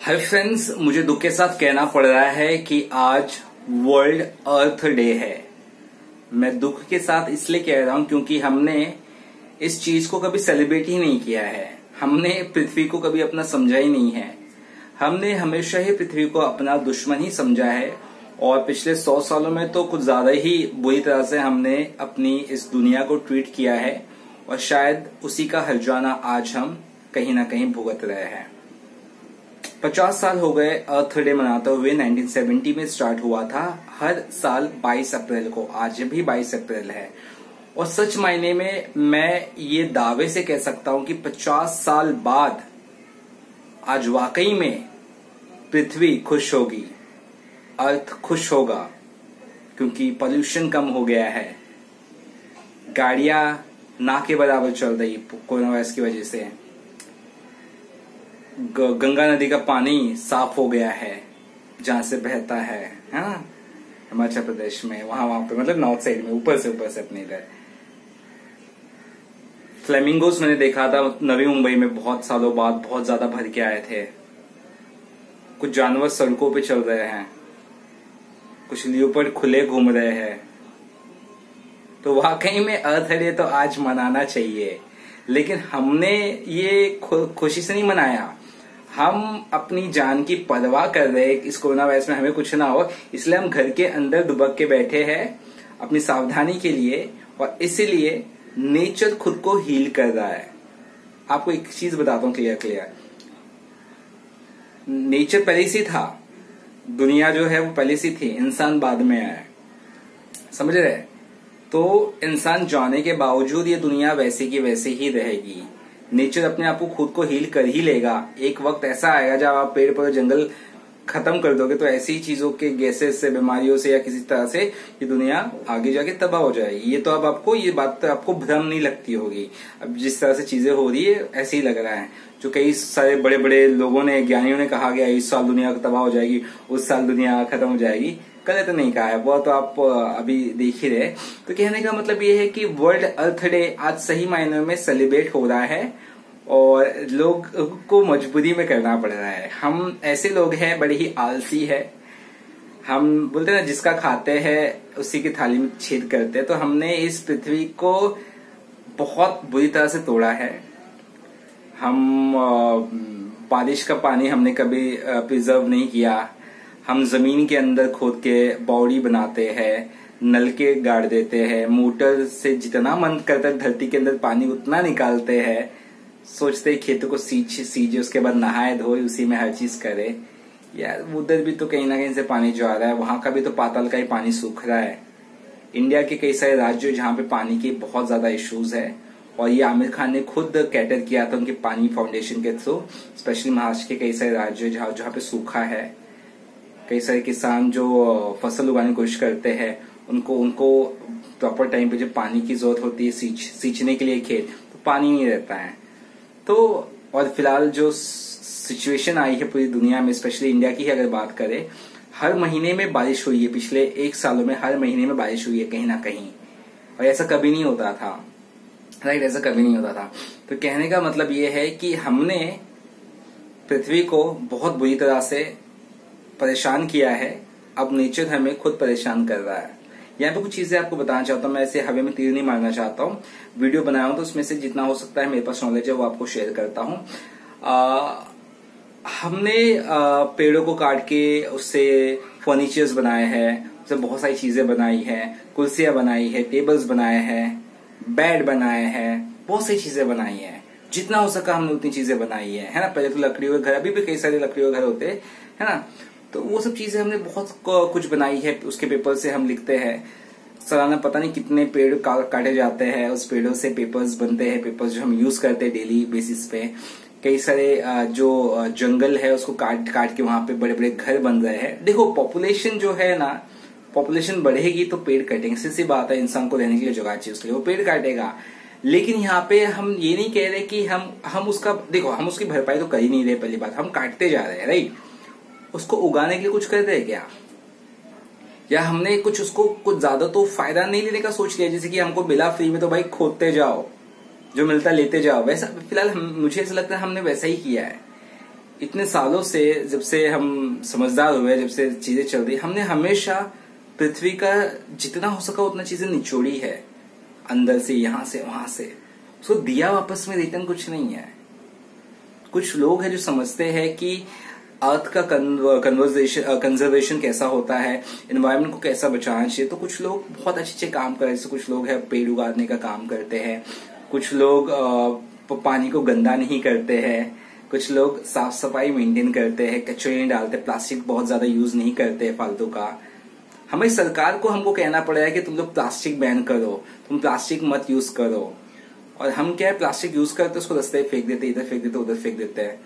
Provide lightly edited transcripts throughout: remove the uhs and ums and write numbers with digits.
Hi friends, मुझे दुख के साथ कहना पड़ रहा है कि आज वर्ल्ड अर्थ डे है। मैं दुख के साथ इसलिए कह रहा हूं क्योंकि हमने इस चीज को कभी सेलिब्रेट ही नहीं किया है। हमने पृथ्वी को कभी अपना समझा ही नहीं है। हमने हमेशा ही पृथ्वी को अपना दुश्मन ही समझा है और पिछले 100 सालों में तो कुछ ज्यादा ही बुरी तरह से हमने अपनी इस दुनिया को ट्रीट किया है और शायद उसी का हर्जाना आज हम कहीं ना कहीं भुगत रहे हैं। 50 साल हो गए अर्थ डे मनाते हुए। 1970 में स्टार्ट हुआ था हर साल 22 अप्रैल को। आज भी 22 अप्रैल है और सच मायने में मैं ये दावे से कह सकता हूं कि 50 साल बाद आज वाकई में पृथ्वी खुश होगी, अर्थ खुश होगा, क्योंकि पोल्यूशन कम हो गया है। गाड़ियां ना के बराबर चल रही कोरोना वायरस की वजह से। गंगा नदी का पानी साफ हो गया है जहां से बहता है ना, हिमाचल प्रदेश में, वहां पे मतलब नॉर्थ साइड में, ऊपर से अपने इधर। फ्लेमिंगोस मैंने देखा था नवी मुंबई में बहुत सालों बाद, बहुत ज्यादा भर के आए थे। कुछ जानवर सड़कों पे चल रहे हैं, कुछ लियोपर्ड खुले घूम रहे हैं। तो वाकई में अर्थ डे तो आज मनाना चाहिए, लेकिन हमने ये खुशी से नहीं मनाया। हम अपनी जान की परवाह कर रहे हैं, इस कोरोना वायरस में हमें कुछ ना हो, इसलिए हम घर के अंदर दुबक के बैठे हैं अपनी सावधानी के लिए, और इसीलिए नेचर खुद को हील कर रहा है। आपको एक चीज बताता हूं क्लियर। नेचर पहले से था, दुनिया जो है वो पहले से थी, इंसान बाद में आया, समझ रहे? तो इंसान जाने के बावजूद ये दुनिया वैसे की वैसे ही रहेगी। नेचर अपने आप को खुद को हील कर ही लेगा। एक वक्त ऐसा आएगा जब आप पेड़ पौधे जंगल खत्म कर दोगे तो ऐसी चीजों के गैसेस से, बीमारियों से या किसी तरह से ये दुनिया आगे जाके तबाह हो जाएगी। ये तो अब आपको, ये बात तो आपको भ्रम नहीं लगती होगी। अब जिस तरह से चीजें हो रही है ऐसे ही लग रहा है। जो कई सारे बड़े बड़े लोगों ने, ज्ञानियों ने कहा गया इस साल दुनिया तबाह हो जाएगी, उस साल दुनिया खत्म हो जाएगी, कल तो नहीं कहा है, वो तो आप अभी देख ही रहे। तो कहने का मतलब ये है कि वर्ल्ड अर्थ डे आज सही मायनों में सेलिब्रेट हो रहा है और लोग को मजबूरी में करना पड़ रहा है। हम ऐसे लोग हैं, बड़े ही आलसी है। हम बोलते हैं ना, जिसका खाते हैं उसी की थाली में छेद करते हैं। तो हमने इस पृथ्वी को बहुत बुरी तरह से तोड़ा है। हम बारिश का पानी हमने कभी प्रिजर्व नहीं किया। हम जमीन के अंदर खोद के बावड़ी बनाते हैं, नलके गाड़ देते हैं, मोटर से जितना मन करता है धरती के अंदर पानी उतना निकालते हैं। सोचते खेतों को सींचे, उसके बाद नहाए धोए, उसी में हर चीज करे। यार उधर भी तो कहीं ना कहीं से पानी जो आ रहा है, वहां का भी तो पाताल का ही पानी सूख रहा है। इंडिया के कई सारे राज्य जहाँ पे पानी के बहुत ज्यादा इश्यूज है, और ये आमिर खान ने खुद कैटर किया था उनके पानी फाउंडेशन के थ्रू। स्पेशली महाराष्ट्र के कई सारे राज्य जहाँ पे सूखा है, कई सारे किसान जो फसल उगाने की कोशिश करते हैं, उनको प्रॉपर टाइम पे जब पानी की जरूरत होती है सींचने के लिए खेत, तो पानी नहीं रहता है। तो और फिलहाल जो सिचुएशन आई है पूरी दुनिया में, स्पेशली इंडिया की ही अगर बात करें, हर महीने में बारिश हुई है। पिछले 1 सालों में हर महीने में बारिश हुई है कहीं ना कहीं, और ऐसा कभी नहीं होता था, राइट? ऐसा कभी नहीं होता था। तो कहने का मतलब ये है कि हमने पृथ्वी को बहुत बुरी तरह से परेशान किया है। अब नेचर हमें खुद परेशान कर रहा है। यहाँ पे कुछ चीजें आपको बताना चाहता हूँ। मैं ऐसे हवा में तीर नहीं मारना चाहता हूँ। वीडियो बनाया हूं तो उसमें से जितना हो सकता है मेरे पास नॉलेज है वो आपको शेयर करता हूँ। हमने पेड़ों को काट के उससे फर्नीचर्स बनाए हैं, उससे बहुत सारी चीजें बनाई है, कुर्सियां बनाई है, टेबल्स बनाए हैं, बेड बनाए हैं, बहुत सारी चीजें बनाई है। जितना हो सका हमने उतनी चीजें बनाई है ना। पहले तो लकड़ियों के घर, अभी भी कई सारे लकड़ियों के घर होते है ना। तो वो सब चीजें हमने बहुत कुछ बनाई है। उसके पेपर से हम लिखते हैं। सालाना पता नहीं कितने पेड़ काटे जाते हैं, उस पेड़ों से पेपर्स बनते हैं, पेपर्स जो हम यूज करते हैं डेली बेसिस पे। कई सारे जो जंगल है उसको काट के वहां पे बड़े बड़े घर बन रहे हैं। देखो पॉपुलेशन जो है ना, पॉपुलेशन बढ़ेगी तो पेड़ कटेंगे, सीधी बात है। इंसान को रहने के लिए जगह चाहिए, उसके लिए वो पेड़ काटेगा। लेकिन यहाँ पे हम ये नहीं कह रहे कि हम उसका, देखो हम उसकी भरपाई तो कर ही नहीं रहे। पहली बात, हम काटते जा रहे हैं, राइट? उसको उगाने के लिए कुछ कर रहे हैं क्या? या हमने उसको कुछ ज्यादा तो फायदा नहीं लेने का सोच लिया, जैसे कि हमको मिला फ्री में तो भाई खोदते जाओ, जो मिलता लेते जाओ। वैसा फिलहाल मुझे ऐसा लगता है हमने वैसा ही किया है। इतने सालों से, जब से हम समझदार हुए, जब से चीजें चल रही, हमने हमेशा पृथ्वी का जितना हो सका उतना चीजें निचोड़ी है, अंदर से, यहां से, वहां से, उसको दिया वापस में, रिटर्न कुछ नहीं है। कुछ लोग हैं जो समझते हैं कि अर्थ का कंजर्वेशन कैसा होता है, एनवायरनमेंट को कैसा बचाना चाहिए। तो कुछ लोग बहुत अच्छे काम कर रहे हैं, जैसे कुछ लोग हैं पेड़ उगाने का काम करते हैं, कुछ लोग पानी को गंदा नहीं करते हैं, कुछ लोग साफ सफाई मेंटेन करते हैं, कचरे नहीं डालते, प्लास्टिक बहुत ज्यादा यूज नहीं करते फालतू का। हमारी सरकार को हमको कहना पड़ेगा कि तुम लोग प्लास्टिक बैन करो, तुम प्लास्टिक मत यूज करो। और हम क्या है, प्लास्टिक यूज करते उसको रास्ते फेंक देते, इधर फेंक देते, उधर फेंक देते हैं।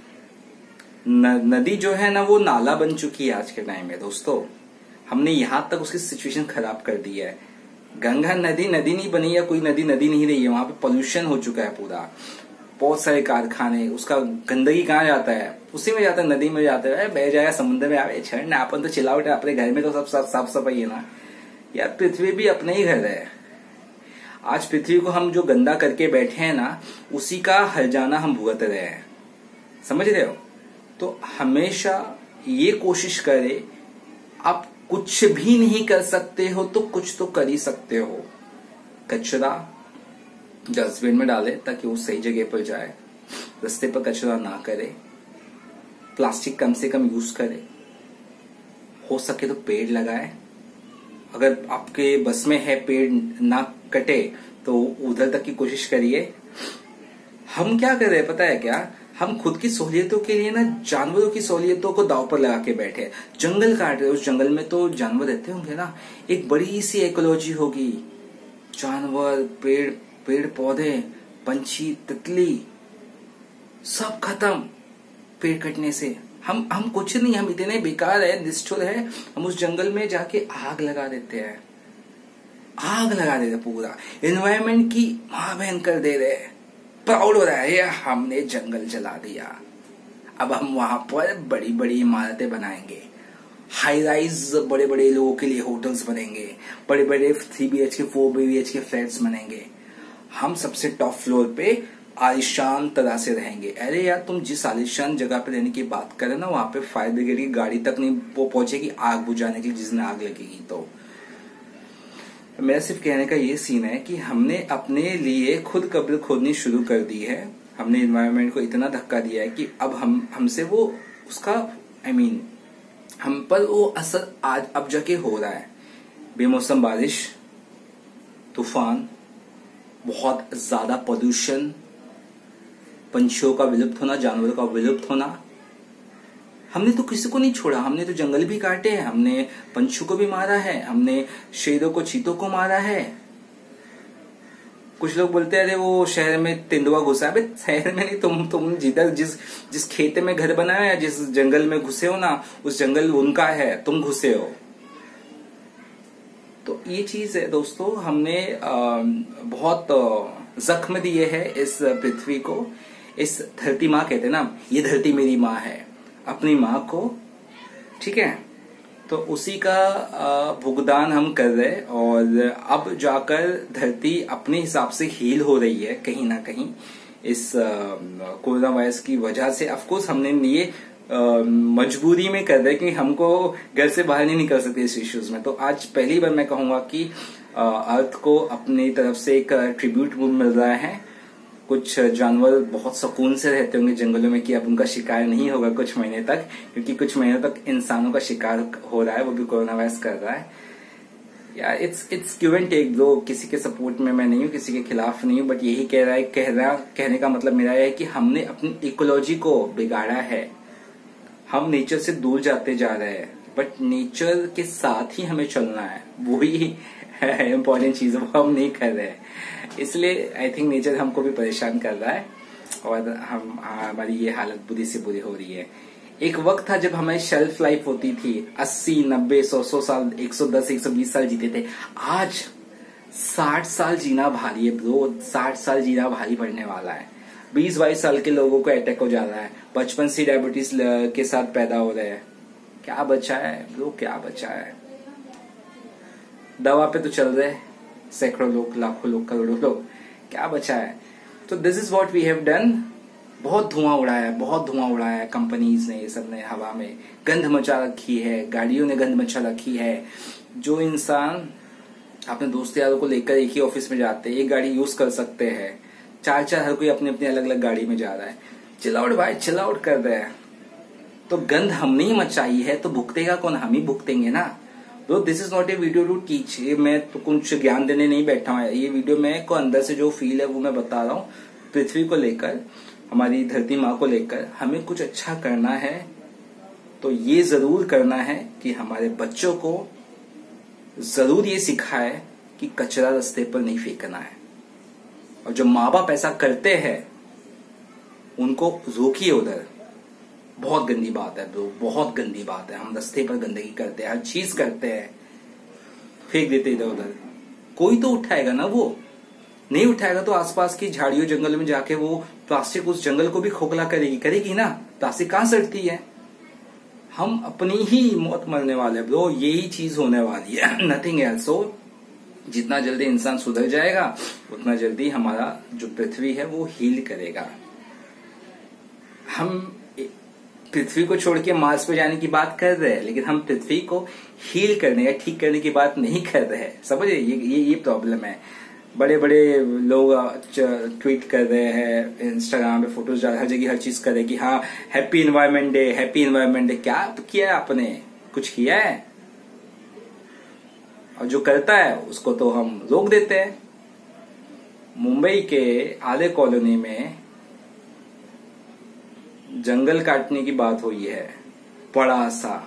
नदी जो है ना वो नाला बन चुकी है आज के टाइम में दोस्तों। हमने यहां तक उसकी सिचुएशन खराब कर दी है। गंगा नदी नहीं बनी, या कोई नदी नहीं रही है, वहां पे पोल्यूशन हो चुका है पूरा। बहुत सारे कारखाने, उसका गंदगी कहाँ जाता है, उसी में जाता है, नदी में जाता है, बह जाएगा समुद्र में, आवे छड़ ना, अपन तो चिल्लावट है, अपने घर में तो सब साफ सफाई है ना यार। पृथ्वी भी अपने ही घर है। आज पृथ्वी को हम जो गंदा करके बैठे हैं ना, उसी का हर्जाना हम भुगत रहे हैं, समझ रहे हो। तो हमेशा ये कोशिश करे, आप कुछ भी नहीं कर सकते हो तो कुछ तो कर ही सकते हो। कचरा डस्टबिन में डाले ताकि वो सही जगह पर जाए, रास्ते पर कचरा ना करे, प्लास्टिक कम से कम यूज करे, हो सके तो पेड़ लगाए। अगर आपके बस में है पेड़ ना कटे तो उधर तक की कोशिश करिए। हम क्या कर रहे हैं पता है क्या, हम खुद की सहूलियतों के लिए ना जानवरों की सहूलियतों को दांव पर लगा के बैठे, जंगल काट रहे। उस जंगल में तो जानवर रहते होंगे ना, एक बड़ी सी इकोलॉजी होगी, जानवर, पेड़ पौधे, पंछी, तितली, सब खत्म पेड़ कटने से। हम कुछ नहीं, हम इतने बेकार है, निष्ठुर है, हम उस जंगल में जाके आग लगा देते हैं, पूरा एनवायरमेंट की मां बहन कर दे रहे हैं। प्राउड हो रहा है हमने जंगल जला दिया। अब हम वहां पर बड़ी बड़ी इमारतें बनाएंगे, हाई राइज बड़े बड़े लोगों के लिए होटल्स बनेंगे, बड़े बड़े 3 BHK 4 BHK फ्लैट्स बनेंगे। हम सबसे टॉप फ्लोर पे आलिशान तरह से रहेंगे। अरे यार, तुम जिस आलिशान जगह पे रहने की बात करें ना, वहां पे फायर ब्रिगेड की गाड़ी तक नहीं पहुंचेगी आग बुझाने के लिए, जिसने आग लगेगी। तो मेरा सिर्फ कहने का ये सीन है कि हमने अपने लिए खुद कब्र खोदनी शुरू कर दी है। हमने एनवायरनमेंट को इतना धक्का दिया है कि अब हमसे वो उसका हम पर वो असर आज अब जाके हो रहा है। बेमौसम बारिश, तूफान, बहुत ज्यादा पोल्यूशन, पंछियों का विलुप्त होना, जानवरों का विलुप्त होना। हमने तो किसी को नहीं छोड़ा, हमने तो जंगल भी काटे हैं, हमने पंछियों को भी मारा है, हमने शेरों को, चीतों को मारा है। कुछ लोग बोलते हैं अरे वो शहर में तेंदुआ घुसा है। शहर में नहीं, तुम जिधर जिस खेते में घर बनाया है, जिस जंगल में घुसे हो ना, उस जंगल उनका है, तुम घुसे हो। तो ये चीज है दोस्तों, हमने बहुत जख्म दिए है इस पृथ्वी को। इस धरती माँ कहते हैं ना, ये धरती मेरी माँ है, अपनी माँ को, ठीक है। तो उसी का भुगतान हम कर रहे हैं। और अब जाकर धरती अपने हिसाब से हील हो रही है कहीं ना कहीं इस कोरोना वायरस की वजह से। ऑफकोर्स हमने ये मजबूरी में कर रहे हैं क्योंकि हमको घर से बाहर नहीं निकल सकते इस इश्यूज में। तो आज पहली बार मैं कहूंगा कि अर्थ को अपनी तरफ से एक ट्रिब्यूट मिल रहा है। कुछ जानवर बहुत सुकून से रहते होंगे जंगलों में कि अब उनका शिकार नहीं होगा कुछ महीने तक, क्योंकि कुछ महीनों तक इंसानों का शिकार हो रहा है, वो भी कोरोना वायरस कर रहा है। यार इट्स गिव एंड टेक। दो किसी के सपोर्ट में मैं नहीं हूँ, किसी के खिलाफ नहीं हूँ, बट यही कहने का मतलब मेरा है कि हमने अपनी इकोलॉजी को बिगाड़ा है। हम नेचर से दूर जाते जा रहे हैं, बट नेचर के साथ ही हमें चलना है, वही है इम्पोर्टेंट चीज, वो हम नहीं कर रहे हैं। इसलिए आई थिंक नेचर हमको भी परेशान कर रहा है और हमारी ये हालत बुरी से बुरी हो रही है। एक वक्त था जब हमारी शेल्फ लाइफ होती थी 80, 90, 100 साल, 110, 120 साल जीते थे। आज 60 साल जीना भारी है ब्रो, 60 साल जीना भारी पड़ने वाला है। 20-22 साल के लोगों को अटैक हो जा रहा है, बचपन से डायबिटीज के साथ पैदा हो रहे हैं। क्या बचा है ब्रो, क्या बचा है? दवा पे तो चल रहे हैं सैकड़ों लोग, लाखों लोग, करोड़ों लोग, क्या बचा है? तो this is what we have done. बहुत धुआं उड़ाया है कंपनीज ने, ये सब ने हवा में गंध मचा रखी है, गाड़ियों ने गंध मचा रखी है। जो इंसान अपने दोस्त यारों को लेकर एक ही ऑफिस में जाते हैं, एक गाड़ी यूज कर सकते हैं, चार हर कोई अपनी अपनी अलग अलग गाड़ी में जा रहा है, चिल आउट भाई, चिल आउट कर रहे हैं। तो गंध हमने ही मचाई है, तो भुगतेगा कौन? हम ही भुगतेंगे ना। तो this is not a video to teach, मैं तो कुछ ज्ञान देने नहीं बैठा हूं। ये वीडियो में को अंदर से जो फील है वो मैं बता रहा हूँ। पृथ्वी को लेकर, हमारी धरती माँ को लेकर हमें कुछ अच्छा करना है, तो ये जरूर करना है कि हमारे बच्चों को जरूर ये सिखाए कि कचरा रास्ते पर नहीं फेंकना है। और जो माँ बाप ऐसा करते हैं उनको रोकिए उधर। बहुत गंदी बात है ब्रो, बहुत गंदी बात है। हम रास्ते पर गंदगी करते हैं, हर चीज करते हैं, फेंक देते इधर उधर। कोई तो उठाएगा ना, वो नहीं उठाएगा तो आसपास की झाड़ियों जंगल में जाके वो प्लास्टिक उस जंगल को भी खोखला करेगी ना। प्लास्टिक कहां सड़ती है? हम अपनी ही मौत मरने वाले ब्रो, यही चीज होने वाली है, नथिंग एल्स। सो जितना जल्दी इंसान सुधर जाएगा उतना जल्दी हमारा जो पृथ्वी है वो हील करेगा। हम पृथ्वी को छोड़ के मार्स पे जाने की बात कर रहे हैं, लेकिन हम पृथ्वी को हील करने या ठीक करने की बात नहीं कर रहे हैं। समझिए, ये प्रॉब्लम है। बड़े बड़े लोग ट्वीट कर रहे हैं, इंस्टाग्राम पे फोटोज डाल, हर जगह हर चीज कर रहे हैं कि हाँ happy environment day, happy environment day. क्या तो किया है आपने? कुछ किया है? और जो करता है उसको तो हम रोक देते हैं। मुंबई के आधे कॉलोनी में जंगल काटने की बात हुई है, बड़ा सा।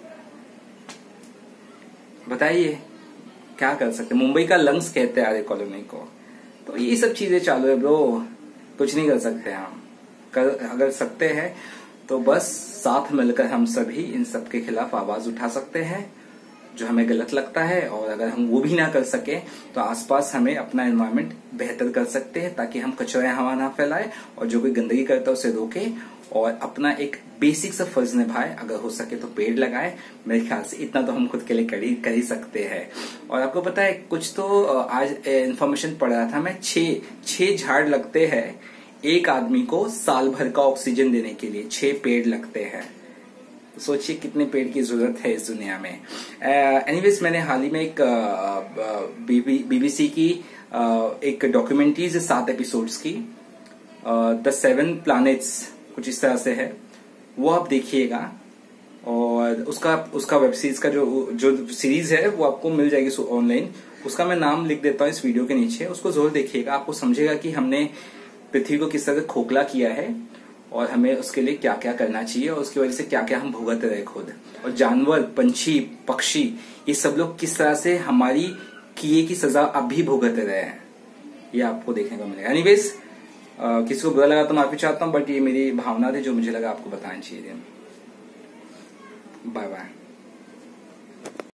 बताइए क्या कर सकते? मुंबई का लंग्स कहते हैं आधे कॉलोनी को। तो ये सब चीजें चालू है ब्रो, कुछ नहीं कर सकते हम। अगर सकते हैं तो बस साथ मिलकर हम सभी इन सब के खिलाफ आवाज उठा सकते हैं जो हमें गलत लगता है। और अगर हम वो भी ना कर सके तो आसपास हमें अपना एनवायरनमेंट बेहतर कर सकते हैं, ताकि हम कचरा हवा ना फैलाए और जो कोई गंदगी करता है उसे रोके और अपना एक बेसिक सा फर्ज निभाए। अगर हो सके तो पेड़ लगाए। मेरे ख्याल से इतना तो हम खुद के लिए कर ही सकते हैं। और आपको पता है कुछ तो आज इन्फॉर्मेशन पढ़ रहा था मैं, 6 झाड़ लगते हैं एक आदमी को साल भर का ऑक्सीजन देने के लिए। 6 पेड़ लगते हैं। सोचिए कितने पेड़ की जरूरत है इस दुनिया में। एनीवेज, मैंने हाल ही में एक बीबीसी की एक डॉक्यूमेंट्रीज 7 एपिसोड्स की, द 7 प्लैनेट्स कुछ इस तरह से है, वो आप देखिएगा। और उसका वेब सीरीज का जो सीरीज है वो आपको मिल जाएगी ऑनलाइन। उसका मैं नाम लिख देता हूँ इस वीडियो के नीचे, उसको जरूर देखिएगा। आपको समझेगा कि हमने पृथ्वी को किस तरह से खोखला किया है और हमें उसके लिए क्या क्या करना चाहिए और उसकी वजह से क्या क्या हम भुगत रहे खुद। और जानवर, पंछी, पक्षी, ये सब लोग किस तरह से हमारी किए की सजा अब भी भुगत रहे हैं, ये आपको देखने को मिलेगा। एनीवेज, किसी को बुरा लगा तो माफी चाहता हूँ, बट ये मेरी भावना थी जो मुझे लगा आपको बतानी चाहिए। Bye bye.